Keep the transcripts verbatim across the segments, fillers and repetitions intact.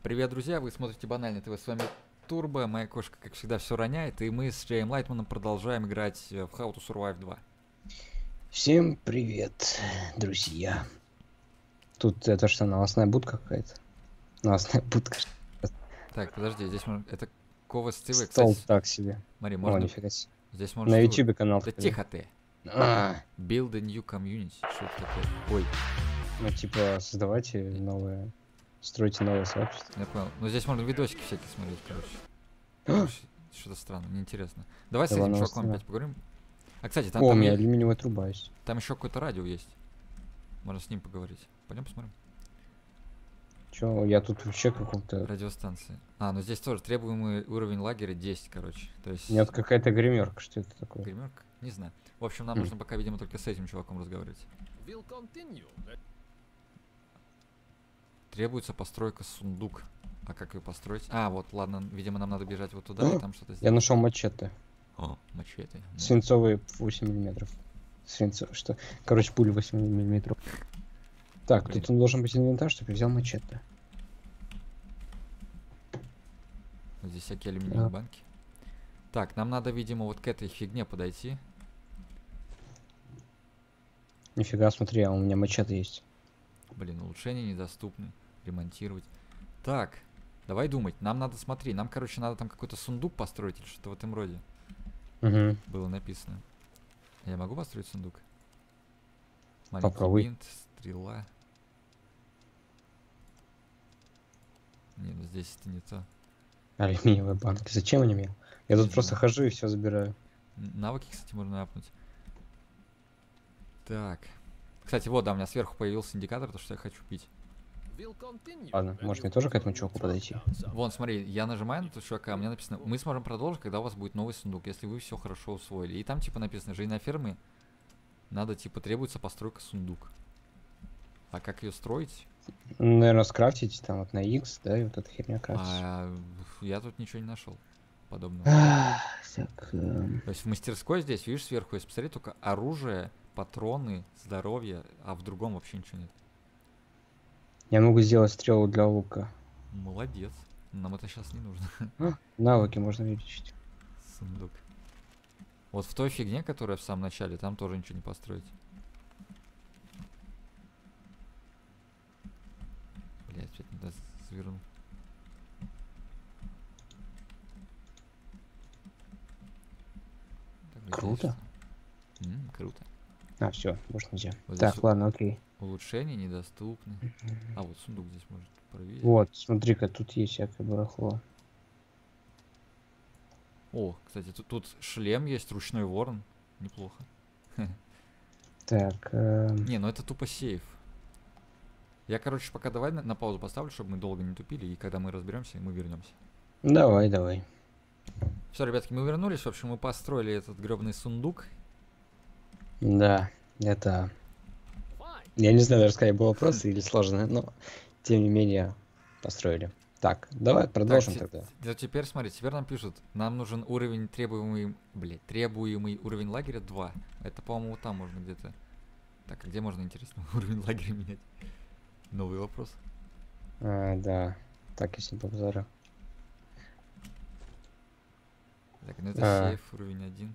Привет, друзья! Вы смотрите Банальный ТВ, с вами Турбо. Моя кошка, как всегда, все роняет, и мы с Джеем Лайтманом продолжаем играть в How to Survive два. Всем привет, друзья. Тут это что, новостная будка какая-то? Новостная будка. Так, подожди, здесь можно... Это Ковас ТВ, Стол кстати. так себе. Смотри, О, можно... нифига себе. Здесь можно... На что- ютубе канал. Да такой. тихо ты! А, Build a new community. Что это такое? Ой, ну типа создавайте новое, стройте новое сообщество. я понял. Ну здесь можно видосики всякие смотреть, короче. А, Короче, что-то странно, неинтересно. Давай с Да этим ладно, чуваком ладно. опять поговорим. А, кстати, там, О, у там, меня е- алюминиевая труба есть. там еще какое-то радио есть. Можно с ним поговорить. Пойдем посмотрим. Че, я тут вообще каком-то... Радиостанции. А, ну здесь тоже требуемый уровень лагеря десять, короче. То есть... Нет, какая-то гримерка, что это такое? Гримерка? Не знаю. В общем, нам Хм. нужно пока, видимо, только с этим чуваком разговаривать. Требуется постройка сундук. А как ее построить? А, вот, ладно, видимо, нам надо бежать вот туда и А, там что-то Я сделать. нашел мачете. О, мачете. Ну, Свинцовые восемь миллиметров. Свинцовые, что? Короче, пули восемь миллиметров. Так, Блин. тут он должен быть инвентарь, чтобы я взял мачете. вот здесь всякие алюминиевые Так. банки. Так, нам надо, видимо, вот к этой фигне подойти. Нифига, смотри, а у меня мачете есть. Блин, улучшения недоступны. Ремонтировать. Так, давай думать. Нам надо, смотри, нам, короче, надо там какой-то сундук построить или что-то в этом роде. Угу. Было написано. Я могу построить сундук? Маленький Попробуй. винт, стрела. Не, ну здесь это не то. Алюминиевые банки. Зачем они мне? Я Не тут просто знаю. хожу и все забираю. Н- Навыки, кстати, можно апнуть. Так. Кстати, вот, да, у меня сверху появился индикатор, то, что я хочу пить. Ладно, может мне тоже к этому чуваку подойти? Вон, смотри, я нажимаю на этого чувака, а мне написано, мы сможем продолжить, когда у вас будет новый сундук, если вы все хорошо усвоили. И там, типа, написано, жить на ферме, надо, типа, требуется постройка сундук. А как ее строить? Наверное, скрафтить там вот на X, да, и вот эта херня крафтить. А, я тут ничего не нашел подобного. Ах, Так, эм, То есть в мастерской здесь, видишь, сверху, если посмотреть, только оружие, патроны, здоровье, а в другом вообще ничего нет. я могу сделать стрелу для лука. Молодец. Нам это сейчас не нужно. А, навыки можно увеличить. Сундук. Вот в той фигне, которая в самом начале, там тоже ничего не построить. Блять, опять надо свернуть. Так, где Круто. здесь? М, круто. А, все, больше нельзя. Вот Так, здесь ладно, окей. улучшения недоступны. А, вот сундук здесь может проверить. Вот, смотри-ка, тут есть всякое барахло. О, кстати, тут, тут шлем есть, ручной ворон. Неплохо. Так, эм, Не, ну это тупо сейф. Я, короче, пока давай на, на паузу поставлю, чтобы мы долго не тупили, и когда мы разберемся, мы вернемся. давай, давай. Все, ребятки, мы вернулись. В общем, мы построили этот гребаный сундук. Да, это... Я не знаю, даже сказать, было просто или сложно, но тем не менее построили. Так, давай продолжим Так, тогда. те- те- теперь смотри, теперь нам пишут, нам нужен уровень требуемый, блядь, требуемый уровень лагеря два. Это, по-моему, вот там можно где-то. Так, а где можно, интересно, уровень лагеря менять? Новый вопрос. А, да. Так, если по базару. Так, ну это А. сейф, уровень один.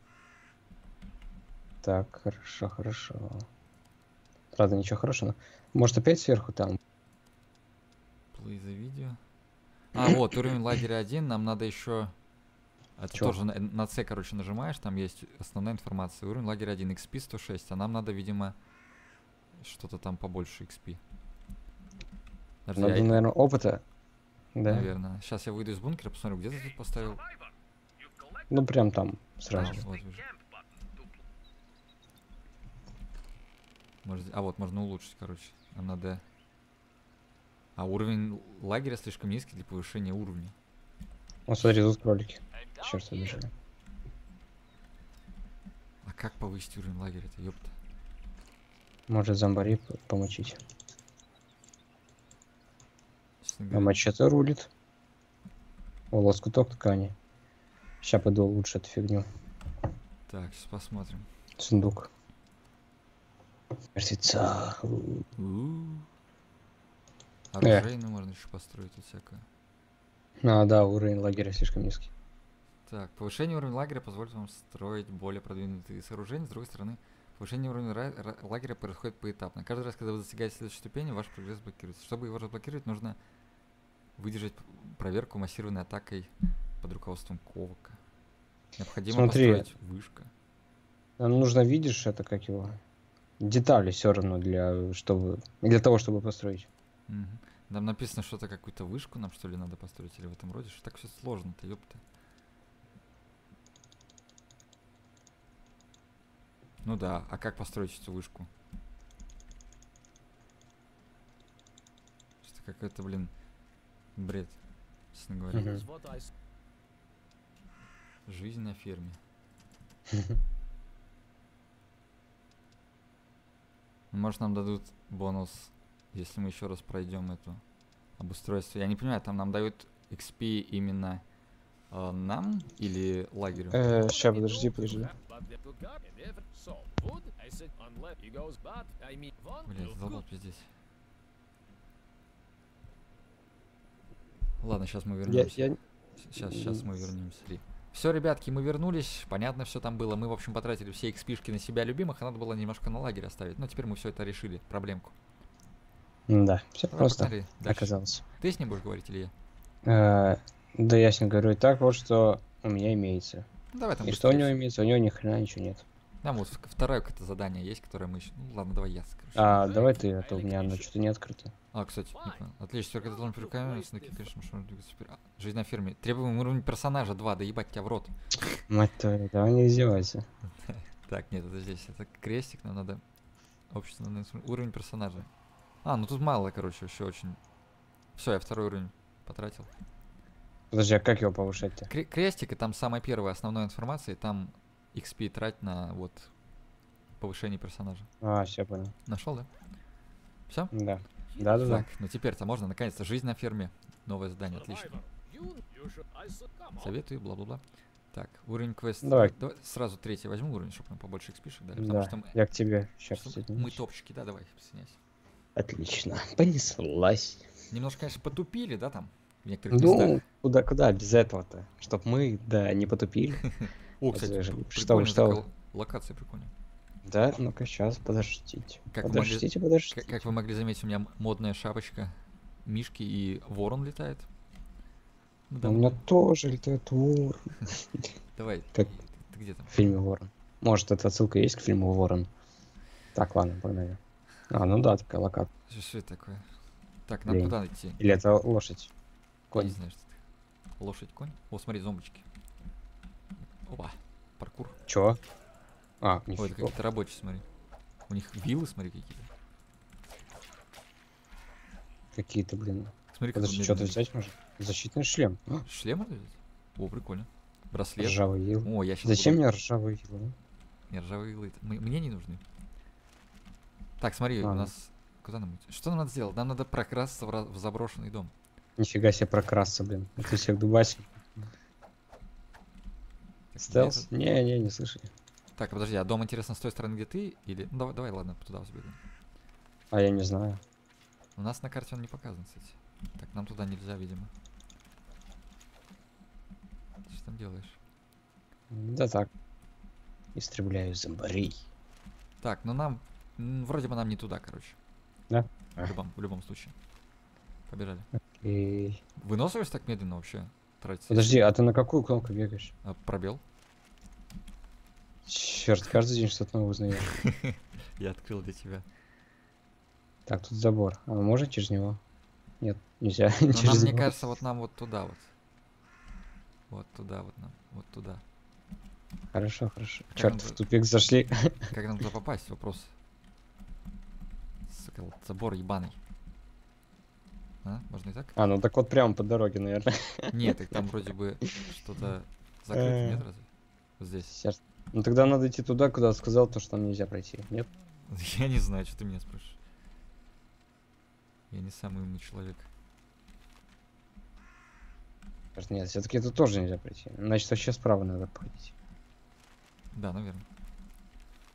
Так, хорошо, хорошо. Правда, ничего хорошего. Может, опять сверху там? Play the video. А, вот, уровень лагеря один, нам надо еще... Это Чё? тоже на, на C, короче, нажимаешь, там есть основная информация. Уровень лагеря один, икс пи сто шесть, а нам надо, видимо, что-то там побольше икс пи. Подожди, Надо, я- наверное, опыта. Да. Наверное. Сейчас я выйду из бункера, посмотрю, где ты тут поставил. Ну, прям там, А, сразу. вот вижу. Может, а вот, можно улучшить, короче. Нам надо... А уровень лагеря слишком низкий для повышения уровня. О, смотри, тут кролики. Черт, убежали. А как повысить уровень лагеря-то, ёпта? Может, зомбари п- помочить. Честно А говоря, мачете рулит. О, лоскуток ткани. Сейчас пойду лучше эту фигню. Так, сейчас посмотрим. Сундук. Мертвеца. У-у-у. Оружейную можно еще построить и всякое. А, да, уровень лагеря слишком низкий. Так, повышение уровня лагеря позволит вам строить более продвинутые сооружения. С другой стороны, повышение уровня ра- ра- лагеря происходит поэтапно. Каждый раз, когда вы достигаете следующей ступени, ваш прогресс блокируется. Чтобы его разблокировать, нужно выдержать п- проверку массированной атакой под руководством Ковака. Необходимо Смотри, построить вышка. нам нужно, видишь, это как его? Детали все равно для, чтобы, для того, чтобы построить. Мгм. Там написано что-то, какую-то вышку нам что ли надо построить или в этом роде. Что так все сложно-то, ёпта. Ну да, а как построить эту вышку? Что какой-то, блин, бред, честно говоря. Мгм. Жизнь на ферме. Ну, может, нам дадут бонус, если мы еще раз пройдем эту обустройство. Я не понимаю, там нам дают икс пи именно э, нам или лагерю? Э, ща, подожди, подожди. Блять, забыл здесь. Ладно, сейчас мы Я, вернемся. я... Сейчас, сейчас мы вернемся. Все, ребятки, мы вернулись. Понятно, все там было. Мы, в общем, потратили все икс пи-шки на себя любимых, а надо было немножко на лагерь оставить. Но теперь мы все это решили. Проблемку. Да, все Давай, просто погнали дальше. оказалось. Ты с ним будешь говорить или я? Э, да я с ним говорю, так вот, что у меня имеется. Ну, давай там И что у быстрее него всё. имеется? У него ни хрена ничего нет. Там вот в- второе какое-то задание есть, которое мы еще... Ну, ладно, давай я скажу. А, давай ты, а то у меня оно что-то не открыто. А, кстати, не понял. Отлично, только должен перекамерить, сундуки, конечно, можно двигаться вперед. А, жизнь на ферме. Требуемый уровень персонажа два, да ебать тебя в рот. Мать твою, давай не издевайся. Так, нет, это здесь, это крестик, нам надо... Общество, надо инстру- уровень персонажа. А, ну тут мало, короче, еще очень... Все, я второй уровень потратил. Подожди, а как его повышать-то? Кре- крестик, и там самая первая основная информация, и там икс пи трать на вот повышение персонажа. А, все понял. Нашел, да? Все? Да. Да-да-да. Так, ну теперь-то можно, наконец-то, жизнь на ферме. Новое задание, отлично. Советую, бла-бла-бла. Так, уровень квеста. Давай. Давай сразу третий возьму уровень, чтобы нам побольше экспишек дали. Потому Да, что мы, я к тебе сейчас что мы присоединюсь. топчики, да, давай, присоединяйся. Отлично. Понеслась. Немножко, конечно, потупили, да, там, в некоторых местах. Ну, куда, куда без этого-то? Чтоб мы, да, не потупили. О, это кстати, же- при- что прикольная вы, что вы. такая локация прикольная. Да, ну-ка, сейчас, подождите. Как вы могли- подождите, Как, подождите. как вы могли заметить, у меня м- модная шапочка Мишки и ворон летает. Ну, У да, меня ну, тоже летает ворон. давай, Как- ты, ты где там? В фильме Ворон. Может, эта отсылка есть к фильму Ворон. Так, ладно, погнали. А, ну да, такая локация. Что, что это такое? Так, нам Блин. куда идти? Или это лошадь? Я Конь. не знаю, что это. Лошадь, конь? О, смотри, зомбочки. Опа, паркур. Чё? А, Ой, это нифига. какие-то рабочие, смотри. У них виллы, смотри, какие-то. Какие-то, блин. Смотри, как он Подожди, что-то медленно взять можно? Защитный шлем. А, идет. Шлем надо взять? О, прикольно. Браслет. ржавый ил. О, я сейчас Зачем буду... мне ржавый ил? а? Не, ржавые иглы. Мы- Мне не нужны. Так, смотри, у Ладно. нас... Куда нам идти? Что нам надо сделать? Нам надо прокрасться в, ra- в заброшенный дом. Нифига себе прокрасться, блин. Это всех дубасит. Так, Стелс? где Не, не, не слышали. это? Так, подожди, а дом, интересно, с той стороны, где ты? Или... Ну, давай, давай, ладно, туда взбегаем. А я не знаю. У нас на карте он не показан, кстати. Так, нам туда нельзя, видимо. Что ты там делаешь? Да так. Истребляю зомбарей. Так, ну нам... м, Вроде бы нам не туда, короче. Да? В любом, в любом случае. Побежали. И... Выносливость так медленно вообще тратится? Подожди, а ты на какую кнопку бегаешь? А, пробел. Черт, каждый день что-то новое узнаешь. Я открыл для тебя. Так, тут забор. А можно через него? Нет, нельзя. Но нам, через мне него. кажется, вот нам вот туда вот. Вот туда вот нам. Вот туда. Хорошо, хорошо. Как Черт, он в тут- тупик зашли. Как нам туда попасть? Вопрос. Сука, вот забор ебаный. А? Можно и так? А, ну так вот прямо по дороге, наверное. Нет, так там вроде бы что-то закрыто, нет разве? Вот здесь. Черт. Ну тогда надо идти туда, куда сказал то, что там нельзя пройти. Нет? Я не знаю, что ты меня спрашиваешь. Я не самый умный человек. Черт, нет, все-таки это тоже нельзя пройти. Значит, вообще справа надо походить. Да, наверное.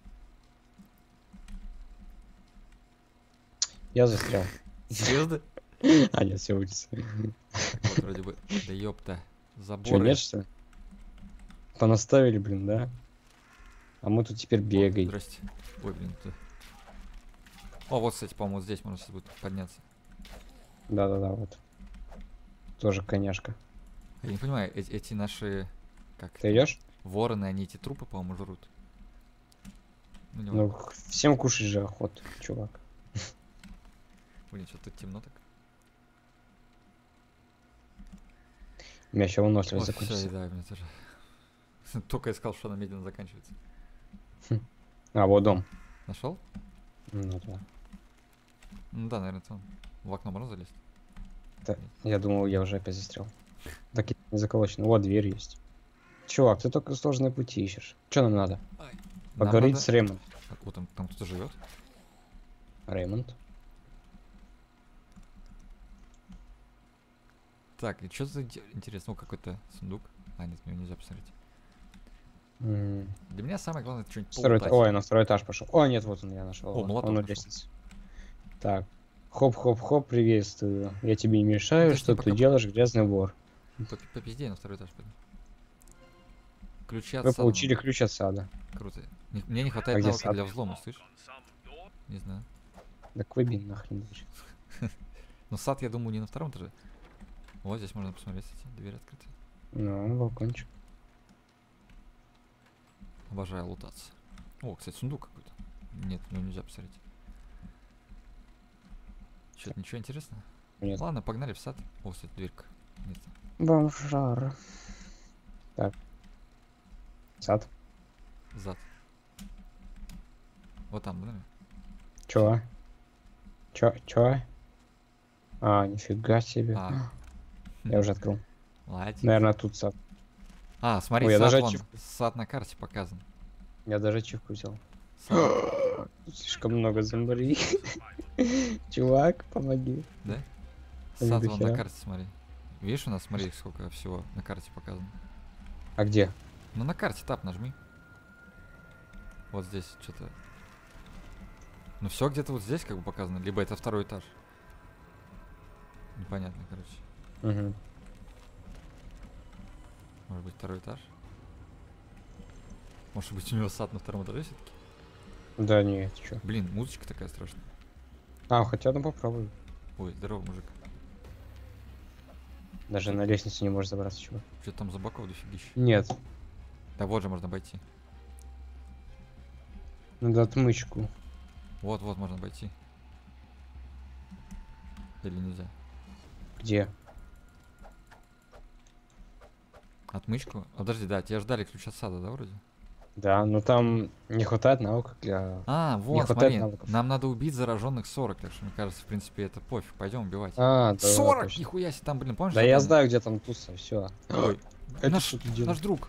Я застрял. Серьезно? А, нет, все улица. Вот вроде бы. Да ёпта. Че, Заборы. нет, что ли? Понаставили, блин, да? А мы тут теперь О, бегаем. здрасте. Ой, блин, ты. О, вот, кстати, по-моему, вот здесь можно сейчас будет подняться. Да-да-да, вот. Тоже коняшка. Я не понимаю, эти, эти наши... Как Ты это? идешь? Вороны, они эти трупы, по-моему, жрут. Ну, не Ну, х- всем кушать же охота, чувак. Блин, что-то темно так. У меня еще выносливость Ой, всё, закончится. и да, мне тоже. Только искал, что она медленно заканчивается. А, вот дом. Нашел? Ну, да. Ну да, наверное, там. В окно можно залезть? Да, я думал, я уже опять застрял. Так и не заколочено. Вот дверь есть. Чувак, ты только сложные пути ищешь. Что нам надо? Ай. Нам Поговорить надо- с Рэймонд. А, вот там, там кто-то живет. Рэймонд. Так, и что за инте- интересно? Ну, какой-то сундук. А, нет, мне нельзя посмотреть. М, Для меня самое главное это что-нибудь Второй, эта- полутать. Ой, на второй этаж пошел. О, нет, вот он, я нашел. О, молоток Он у нашел. лестницы. Так. Хоп-хоп-хоп, приветствую. Я тебе не мешаю, Подожди, что пока- ты делаешь, грязный вор. По, по пизде на второй этаж пойду. Ключи от Вы сада получили надо. ключ от сада. Круто. Не- Мне не хватает А где навыка сад? для взлома, слышь? Не знаю. Так выбей нахрен. дочь. Но сад, я думаю, не на втором этаже. Вот здесь можно посмотреть, кстати, дверь открыта. Ну, балкончик. Обожаю лутаться. О, кстати, сундук какой-то. Нет, в него нельзя посмотреть. Что-то ничего интересного? Нет. Ладно, погнали в сад. О, кстати, дверька. Нет. Бомжара. Так. Сад. Зад. Вот там, да? Чё? Чё? Чё? А, нифига себе. А. Я уже открыл. Ладно. Наверное, тут сад. А, смотри, Ой, я сад даже вон. ачивку- Сад на карте показан. Я даже ачивку взял. Сад. Тут слишком много зомбарей. Чувак, помоги. Да? Они Сад до вон на хера. карте, смотри. Видишь, у нас, смотри, сколько всего на карте показано. А где? Ну, на карте тап нажми. Вот здесь что-то. Ну, все где-то вот здесь как бы показано. Либо это второй этаж. Непонятно, короче. Угу. Может быть, второй этаж? Может быть, у него сад на втором этаже все-таки? Да нет, чё. Блин, музычка такая страшная. А, хотя ну попробуй. Ой, здорово, мужик. Даже на лестницу не можешь забраться, чувак. Что там за боков дофигища? Нет. Да вот же можно обойти. Надо отмычку. Вот, вот можно обойти. Или нельзя? Где? Отмычку? А, подожди, да, тебя ждали ключ от сада, да, вроде? Да, но там не хватает навыков для... А, вот, хватает смотри, навыков. нам надо убить зараженных сорок, так что мне кажется, в принципе, это пофиг. Пойдем убивать. А, да, сорок! точно. Нихуя себе, там, блин, помнишь? Да я задание? знаю, где там туса, все. Ой, Это наш, что ты наш делаешь? друг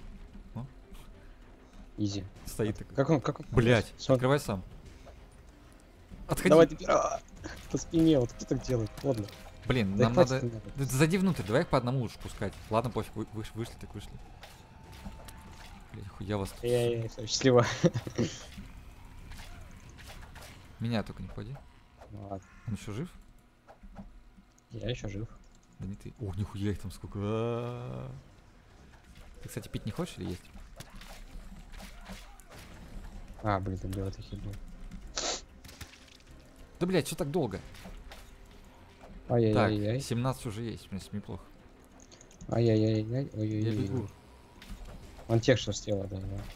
Изи. стоит такой. Как он, как он? Блять, Смотри. открывай сам. Отходи. Давай ты... А, по спине, вот кто так делает? Ладно. Блин, Да нам хватит, надо... не надо. Да зайди внутрь, давай их по одному лучше пускать. Ладно, пофиг, вы- выш- вышли так вышли. Блять, хуя вас тут. Эй, всё, счастливо. Меня только не ходи. Ну ладно. Он еще жив? Я еще жив. Да не ты. О, нихуя их там сколько. А-а-а. Ты, кстати, пить не хочешь или есть? А, блин, там дело такие были. Да, блять, что так долго? Так, Ай-яй-яй-яй. семнадцать уже есть, в принципе, неплохо. Ай-яй-яй-яй. Я Ой-ой-ой. бегу. Он тех, что сделал, да, да.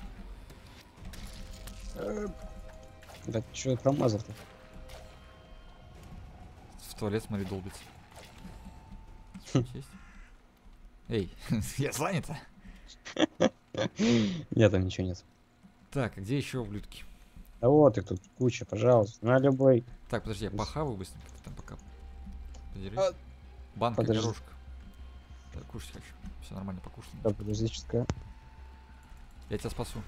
Э, Да что промазал-то? В туалет, смотри, долбится. Что-нибудь есть? Эй, я занята. Нет, там ничего нет. Так, а где еще ублюдки? Да вот их тут куча, пожалуйста. На любой. Так, подожди, я Ус- похаваю быстренько, ты там пока. Подерись. А, Банка, подожди. горошка. Так, кушать хочу. Все нормально, покушал. Да, подождите-ка. Я тебя спасу.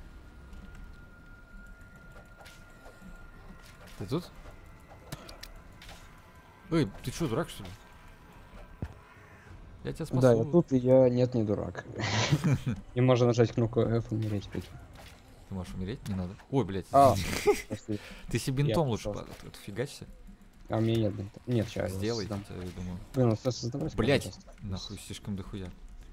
Ты тут? Эй, ты что, дурак, что ли? Я тебя спасу. Да, я тут, и я нет, не дурак. И можно нажать кнопку F и умереть. прикинь. Ты можешь умереть? Не надо. Ой, блядь. А, прости. Ты себе бинтом я лучше пошёл. по- тут фигачься. А у меня нет бинта. Нет, сейчас. Сделай, я думаю. Блин, ну что создавать? Блять, нахуй, слишком дохуя.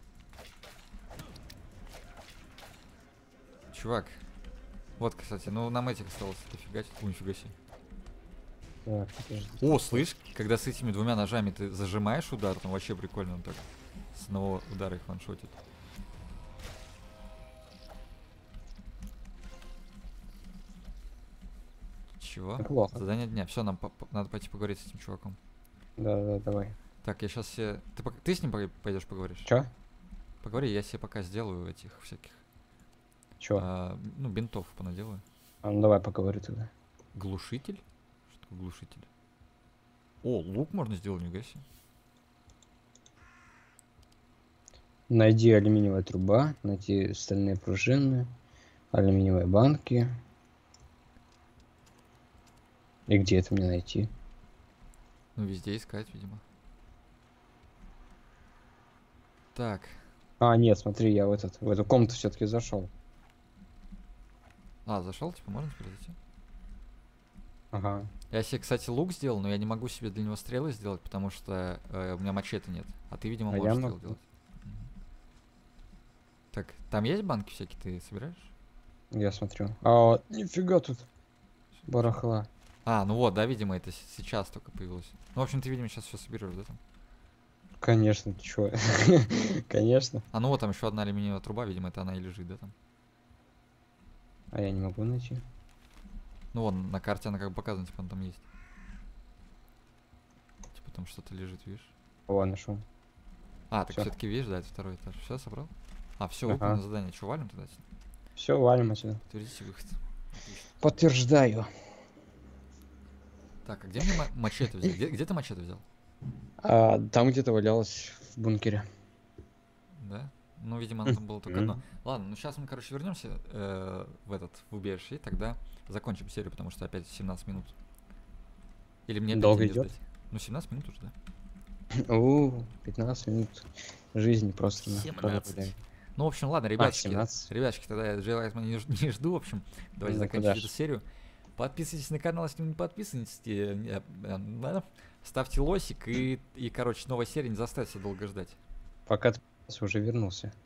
Чувак. Вот, кстати, ну нам этих осталось дофига. Ой, нифига себе. Так, О, слышь, когда с этими двумя ножами ты зажимаешь удар, там вообще прикольно он так. С одного удара их ваншотит. Чего? Неплохо. Задание дня. Все, нам по по надо пойти поговорить с этим чуваком. Да, да, давай. Так, я сейчас себе... Ты, пок... ты с ним пойдешь поговоришь? Чё? Поговори, я себе пока сделаю этих всяких... Чё? А, ну, бинтов понаделаю. А, ну давай поговорю тогда. Глушитель? Что такое глушитель? О, лук можно сделать, нифига себе. Найди алюминиевая труба, найти стальные пружины, алюминиевые банки. И где это мне найти? Ну, везде искать, видимо. Так. А, нет, смотри, я в этот, в эту комнату все-таки зашел. А, зашел, типа, можно теперь зайти? Ага. Я себе, кстати, лук сделал, но я не могу себе для него стрелы сделать, потому что э, у меня мачете нет. А ты, видимо, А можешь я стрелы могу. делать. Мгм. Так, там есть банки всякие, ты собираешь? Я смотрю. А, нифига тут барахла. А, ну вот, да, видимо, это с- сейчас только появилось. Ну, в общем, ты, видимо, сейчас все соберешь, да, там? Конечно, ты чё? Конечно. А, ну вот, там еще одна алюминиевая труба, видимо, это она и лежит, да, там? А я не могу найти. Ну, вон, на карте она как бы показана, типа, она там есть. Типа, там что-то лежит, видишь? О, нашел. А, так Всё. все-таки видишь, да, это второй этаж. Все, собрал? А, все, Ага. выполнено задание. Че, валим туда? Все, валим отсюда. Утвердите выход. Отлично. Подтверждаю. Так, а где мне ма- мачете взять? Где, где ты мачете взял? А, там где-то валялось в бункере. Да? Ну, видимо, оно там было только Мгм. одно. Ладно, ну сейчас мы, короче, вернемся э, в этот, в убежище, и тогда закончим серию, потому что опять семнадцать минут. Или мне опять Долго деньги идёт? сдать? Ну, семнадцать минут уже, да? У, пятнадцать минут жизни просто. на семнадцать. проголяем. Ну, в общем, ладно, ребятки. семнадцать. Ребятки, тогда я желаю не, ж- не жду, в общем. Давайте Ну, заканчивать куда ж. эту серию. Подписывайтесь на канал, если вы не подписываетесь. э, э, э, да. Ставьте лосик и, и, короче, новая серия не заставит себя долго ждать. Пока ты уже вернулся.